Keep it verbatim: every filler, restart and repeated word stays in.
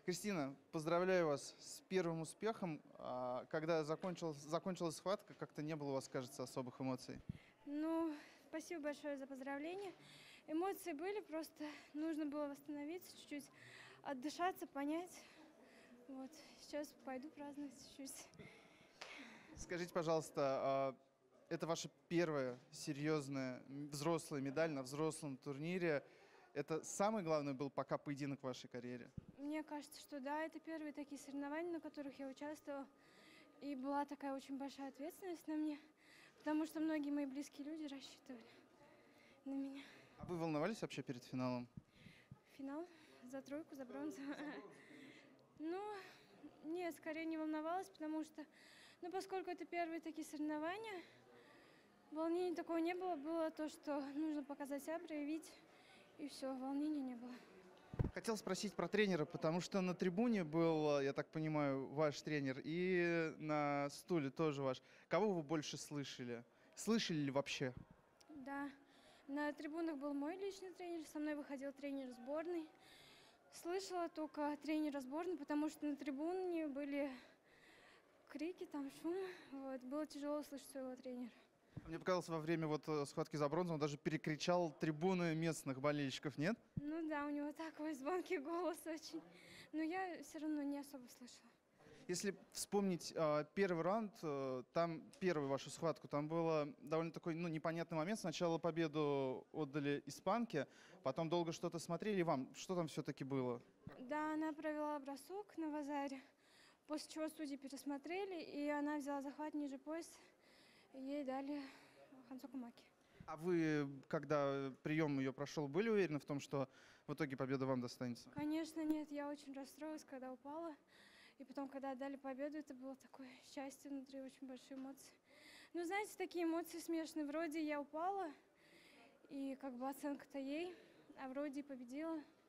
Кристина, поздравляю вас с первым успехом. А, Когда закончилась, закончилась схватка, как-то не было у вас, кажется, особых эмоций. Ну, спасибо большое за поздравления. Эмоции были, просто нужно было восстановиться чуть-чуть, отдышаться, понять. Вот, сейчас пойду праздновать чуть-чуть. Скажите, пожалуйста, а, это ваша первая серьезная м, взрослая медаль на взрослом турнире. Это самый главный был пока поединок в вашей карьере? Мне кажется, что да, это первые такие соревнования, на которых я участвовала. И была такая очень большая ответственность на мне, потому что многие мои близкие люди рассчитывали на меня. А вы волновались вообще перед финалом? Финал за тройку, за бронзу. Ну, нет, скорее не волновалась, потому что, ну, поскольку это первые такие соревнования, волнений такого не было. Было то, что нужно показать себя, проявить, и все, волнений не было. Хотел спросить про тренера, потому что на трибуне был, я так понимаю, ваш тренер, и на стуле тоже ваш. Кого вы больше слышали? Слышали ли вообще? Да, на трибунах был мой личный тренер, со мной выходил тренер сборной. Слышала только тренера сборной, потому что на трибуне были крики, там шум. Вот, было тяжело слышать своего тренера. Мне показалось, во время вот э, схватки за бронзу он даже перекричал трибуны местных болельщиков, нет? Ну да, у него такой звонкий голос очень. Но я все равно не особо слышала. Если вспомнить э, первый раунд, э, там первую вашу схватку, там было довольно такой, ну, непонятный момент. Сначала победу отдали испанке, потом долго что-то смотрели. Вам что там все-таки было? Да, она провела бросок на вазаре, после чего судьи пересмотрели, и она взяла захват ниже пояса, и ей дали Хансоку Маки. А вы, когда прием ее прошел, были уверены в том, что в итоге победа вам достанется? Конечно, нет, я очень расстроилась, когда упала. И потом, когда отдали победу, это было такое счастье внутри, очень большие эмоции. Ну, знаете, такие эмоции смешанные. Вроде я упала, и как бы оценка-то ей, а вроде и победила.